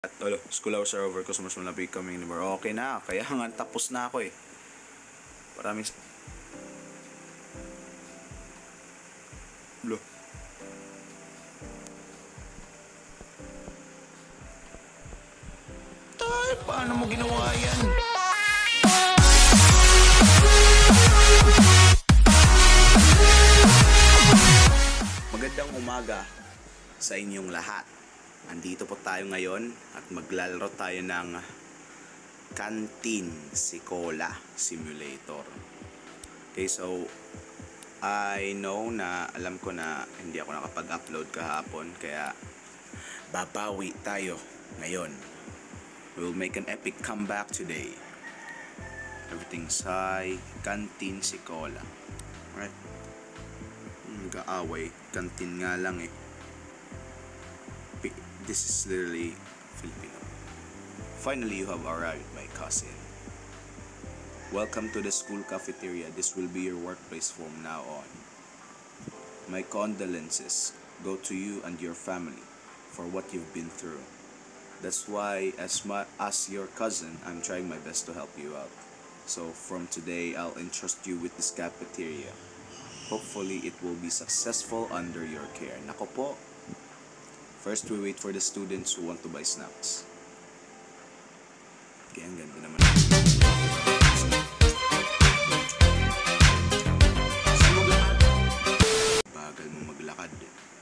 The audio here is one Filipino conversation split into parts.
At school hours are over, customers will not be coming anymore. Okay na, kaya nga tapos na ako eh. Maraming... Lo. Tay, paano mo ginawa yan? Magandang umaga sa inyong lahat. Andito po tayo ngayon at maglalaro tayo ng Kantin Sekolah Simulator. Okay, so I know na alam ko na hindi ako nakapag-upload kahapon, kaya babawi tayo ngayon. We'll make an epic comeback today. Everything's high. Kantin Sekolah. Alright. Nag-aaway. Kantin nga lang eh. This is literally Filipino. Finally, you have arrived, my cousin. Welcome to the school cafeteria. This will be your workplace from now on. My condolences go to you and your family for what you've been through. That's why, as your cousin, I'm trying my best to help you out. So from today, I'll entrust you with this cafeteria. Hopefully, it will be successful under your care. Nako po. First, we wait for the students who want to buy snacks. Okay, ang ganda naman. Bagal mo maglakad.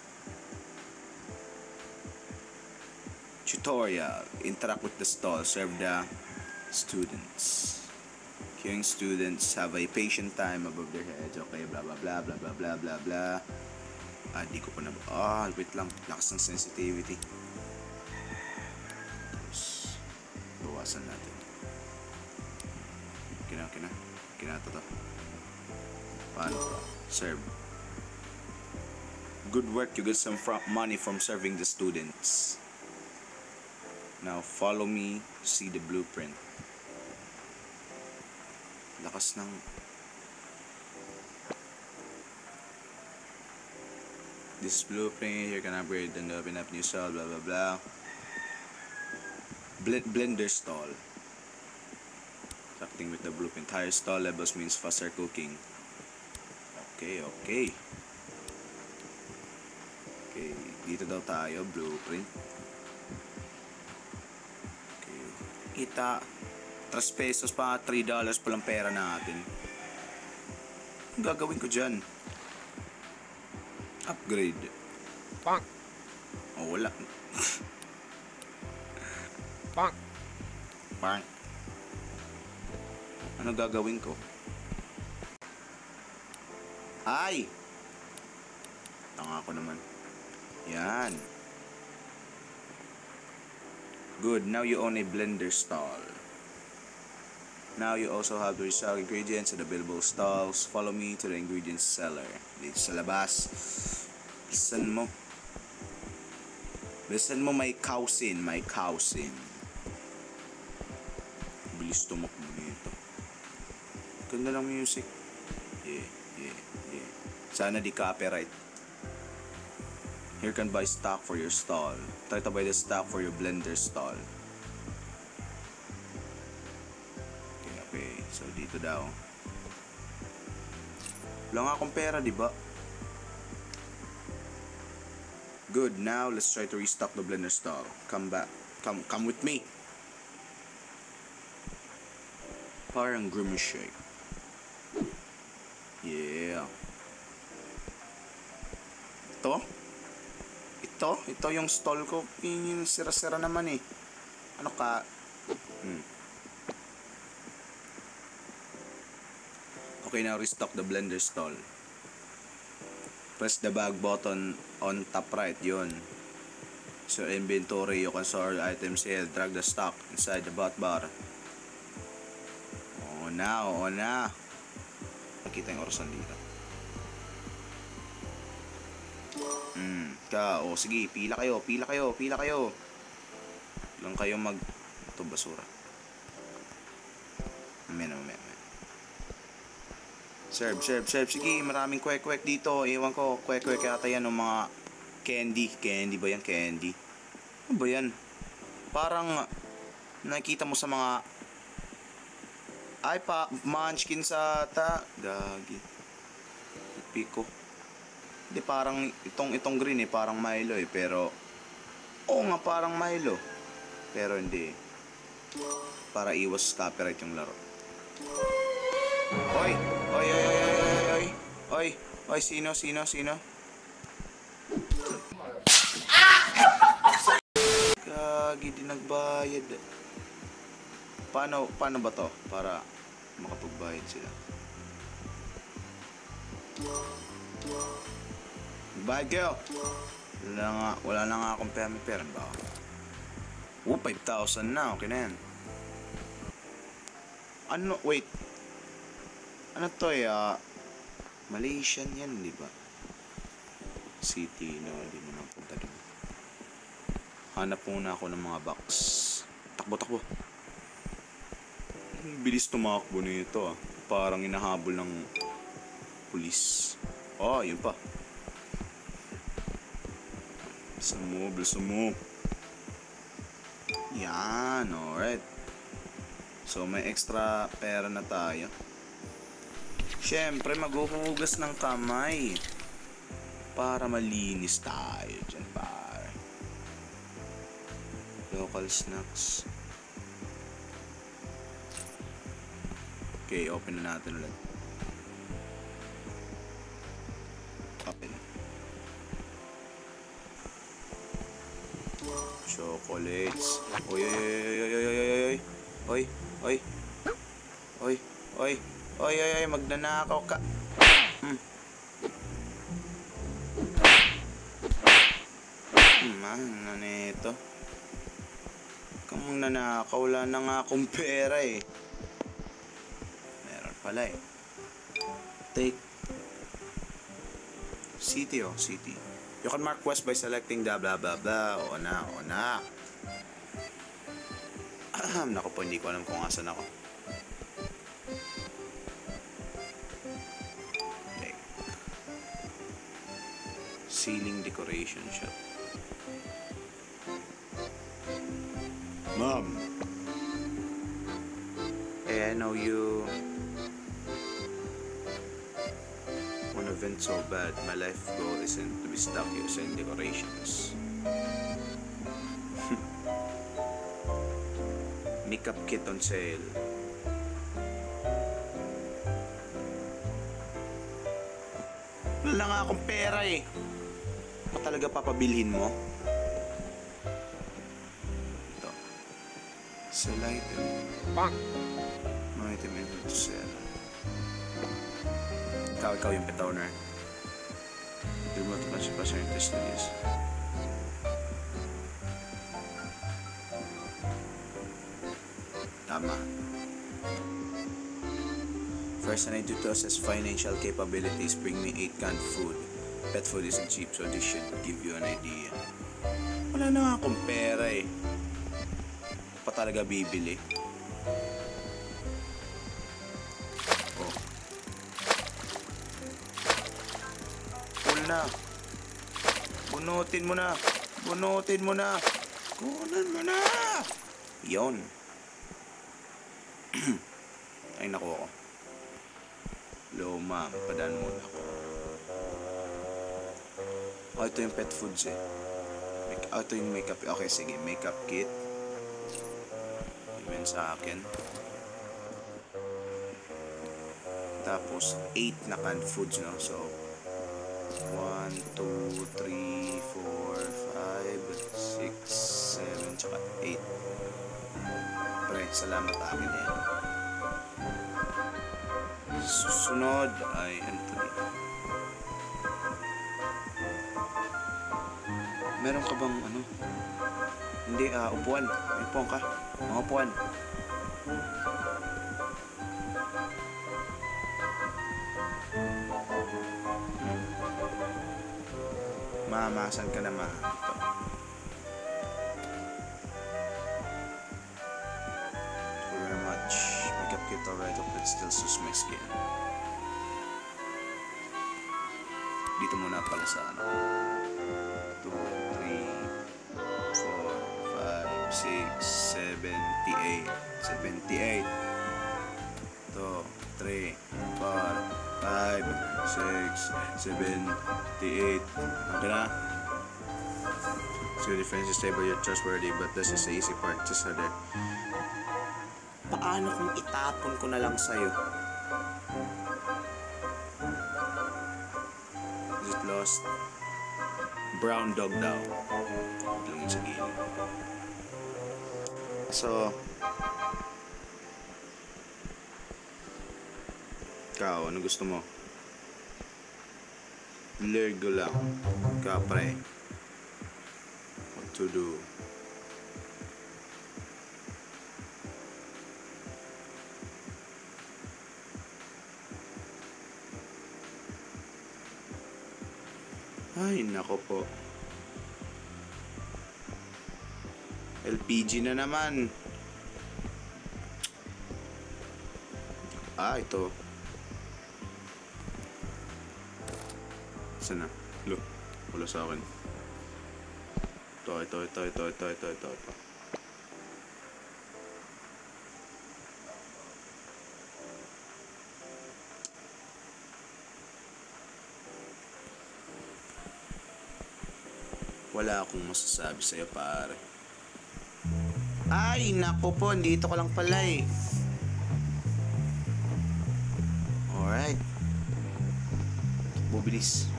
Tutorial. Interact with the stall. Serve the students. Queuing students have a patient time above their heads. Okay, blah blah blah blah blah blah blah blah. Di ko pa na... wait lang. Lakas ng sensitivity. Tapos, bawasan natin. Kinato to. Paano to? Serve. Good work. You get some money from serving the students. Now, follow me to see the blueprint. Lakas ng... This blueprint, you can upgrade and open up new stall, blah blah blah. Blender stall. Acting with the blueprint. Higher stall levels means faster cooking. Okay. Okay, dito daw tayo, blueprint. Okay. Kita, 3 pesos pa, $3 palang pera natin. Ang gagawin ko dyan? Upgrade. Pang. Wala. Pang. Ano gagawin ko? Ay! Tanga ko naman. Yan. Good. Now you own a blender stall. Now you also have to resell ingredients at available stalls. Follow me to the ingredients cellar. Dito sa labas. Listen mo, my cousin. Bilis tumakbo nito. Ganda ng music. Yeah. Sana di copyright. Here can buy stock for your stall. Try to buy the stock for your blender stall. Okay. So dito daw. Wala nga akong pera, diba? Good, now let's try to restock the blender stall. Come with me. Parang grimace shake. Yeah. Ito yung stall ko. Yung sira-sira naman eh. Ano ka? Okay, now restock the blender stall. Press the bag button on top right, yun. So inventory, you can store items here. Drag the stock inside the bot bar. Oh na. Nakita yung orasan dito. Sige, pila kayo. Lang kayo ito basura. Mamaya. Serve. Sige, maraming kwek-kwek dito. Ewan ko, kwek-kwek yata yan ng mga candy. Candy ba yan? Candy. Ano ba yan? Parang nakikita mo sa mga munchkin sa gagi. Piko. Hindi parang itong green parang Milo pero oo nga parang Milo. Pero hindi. Para iwas copyright yung laro. Oy, oy, oy, oy, oy, oy, oy, oy, sino? Gagi, di nagbayad. Paano ba to? Para makapagbayad sila. Bayad kayo. Wala na nga akong pera ba? 5,000 na, okay na yan. Wait. Ano to Malaysian yan, di ba? City, no, hindi mo na punta doon. Hanap muna ako ng mga box. Takbo. Bilis tumakbo nito Parang inahabol ng pulis. Yun pa. Sumub. Yan, alright. So, may extra pera na tayo. Siyempre, maghuhugas ng kamay. Para malinis tayo dyan, pare. Local snacks. Okay, open na natin ulit. Open. Chocolates. Oy, magnanakaw ka. Ano nito? Kamang nanakaw, wala na nga akong pera Meron pala Take City City. You can mark quest by selecting the blah blah blah. Oo na. Naku po, hindi ko alam kung asan ako. Ceiling decoration shop. Mom. I know you wanna vent so bad. My life goal isn't to be stuck here selling decorations. Makeup kit on sale. Wala nga akong pera Ako talaga papabilhin mo? Ito. Sell item. No item in to sell. Ikaw yung pet owner. Do you want to match passion interest to this? Tama. First, I need to assess financial capabilities. Bring me 8 canned food. Pet food isn't cheap, so this should give you an idea. Wala na nga akong pera pa talaga bibili. Pull na. Bunutin mo na. Kunan mo na. Yon. Ay naku ako. Loma, padaan muna ako. Ito yung pet foods ito yung makeup. Okay, sige, makeup kit. Yun sa akin. Tapos 8 na canned foods, no? So 1, 2, 3, 4, 5, 6, 7, tsaka 8. Pre, salamat akin Susunod ay Anthony. Meron ka bang Hindi, upuan. May upuan ka. Mga upuan. Mamasan ka naman. Ito. Thank you very much. Makeup kit alright up, but still suits my skin. Dito muna pala sa 2, 3, 4, 5, 78. 78. 2, 3, 4, 5, 6, 78. Okay na? So defense is stable, you're trustworthy, but this is the easy part. Just so there. Paano kung itapon ko na lang sa'yo? Is it lost? Brown dog daw. Lang sa gilid. So, ikaw, ano gusto mo? Telur Gulung. Kapre. What to do? Ay, nako po. LPG na naman. Ito. Saan na? Lo, wala sa akin. Ito. Wala akong masasabi sa'yo, pare. Ay, nako po, dito ka lang pala eh. Alright. Bubilis.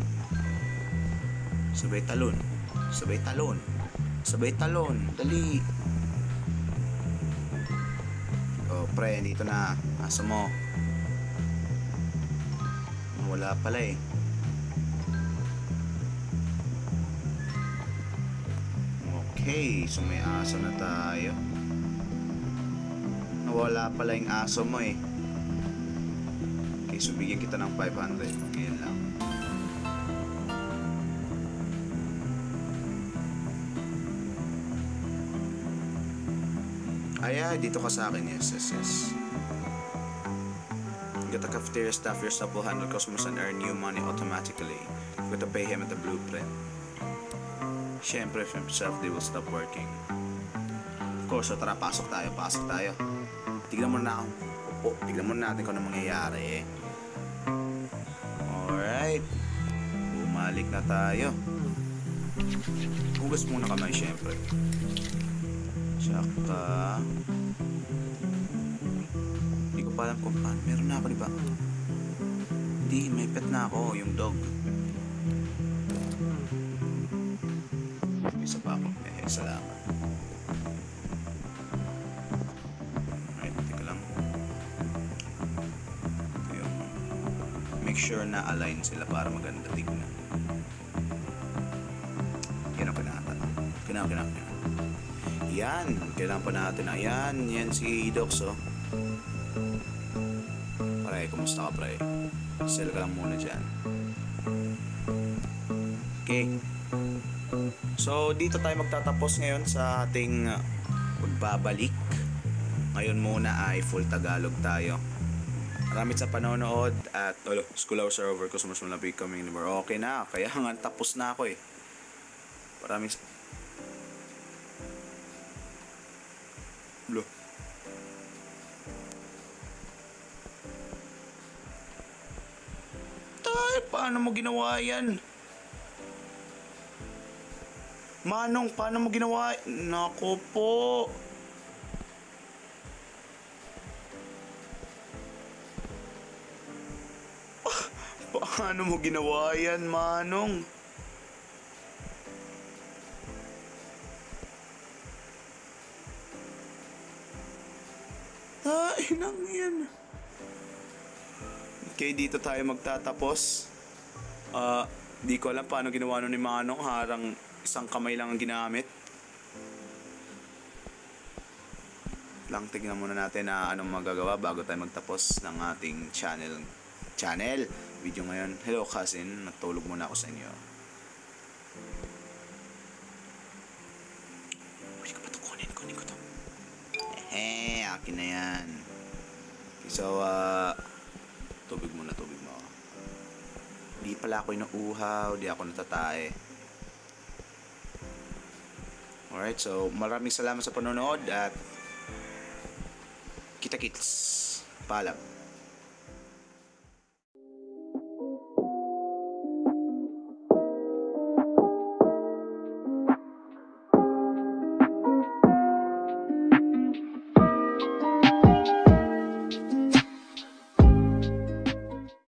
Sabay talon. Dali. Oh, pre, dito na. Asa mo? Wala pala eh. Okay, so may aso na tayo. Nawala pala yung aso mo eh. Okay, so bigyan kita ng 500. Ngayon lang. Dito ka sa akin. Yes. You got the cafeteria staff, your staff will handle customers and earn new money automatically. You got to pay him at the blueprint. Siyempre, if himself, they will stop working. Of course, so tara, pasok tayo. Tignan mo na ako. Tignan mo natin kung ano mangyayari eh. Alright. Bumalik na tayo. Hugas muna kamay, siyempre. Tsaka hindi ko pa alam kung paano. Meron na ako, diba? Hindi, may pet na ako, yung dog. Isa pa ako. Salamat. Alright, teka lang. Ito yung make sure na align sila para maganda tignan. Yan ang pinata. Kailangan. Yan. Kailangan pa natin. Yan si Dox, oh. Pare, kumusta ka, pare? Sell ka lang muna dyan. Okay. So, dito tayo magtatapos ngayon sa ating pagbabalik. Ngayon muna ay full Tagalog tayo. Maraming sa panonood at school hours are over, customers will not be coming anymore. Okay na, kaya nga tapos na ako eh. Maraming paano mo ginawa yan? Manong, paano mo ginawa? Nako po. Paano mo ginawa yan, Manong? Ay, nang yan. Okay, dito tayo magtatapos. Di ko alam paano ginawa nun ni Manong. Harang isang kamay lang ang ginamit. Tignan muna natin na anong magagawa bago tayo magtapos ng ating channel video ngayon. Hello cousin, natulog muna ako sa inyo. Pwede ko ba ito kunin ko to? Akin na yan. So, tubig mo. Di pala ako inuuhaw, di ako natatae. Alright, so maraming salamat sa panonood at kita-kits. Paalam.